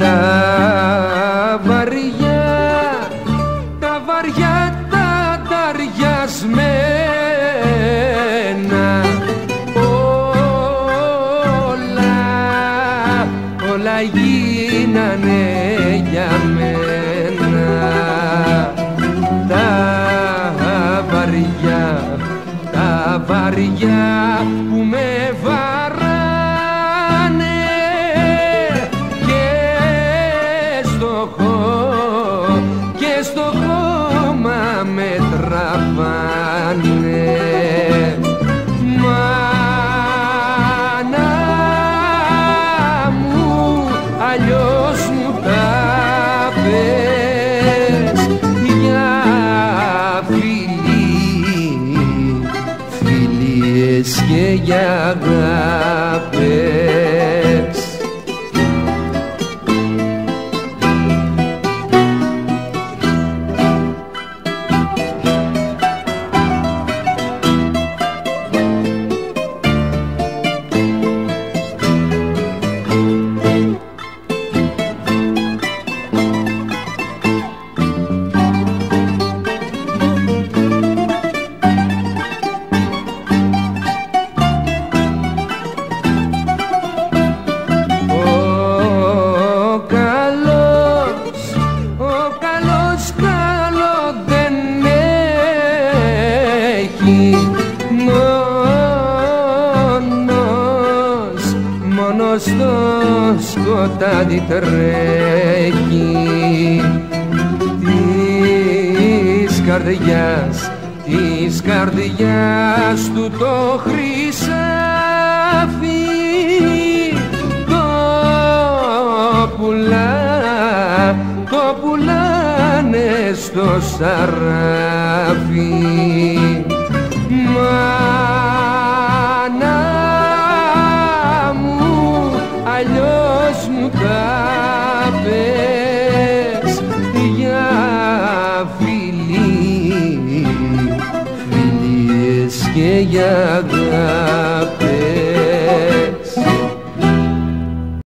τα βαριά, τα βαριά τα ταριασμένα, όλα γίνανε για μένα. Τα βαριά που με βαράνε και στο χώμα με τραβάνε. Μάνα μου, αλλιώς μου τα πες, για φιλίες και για αγάπες. Μόνος στο σκοτάδι τρέχει της καρδιάς του το χρυσάφι, το πουλάνε στο σαράφι. Μάνα μου, αλλιώς μου τα πες, για φιλίες και για αγάπη.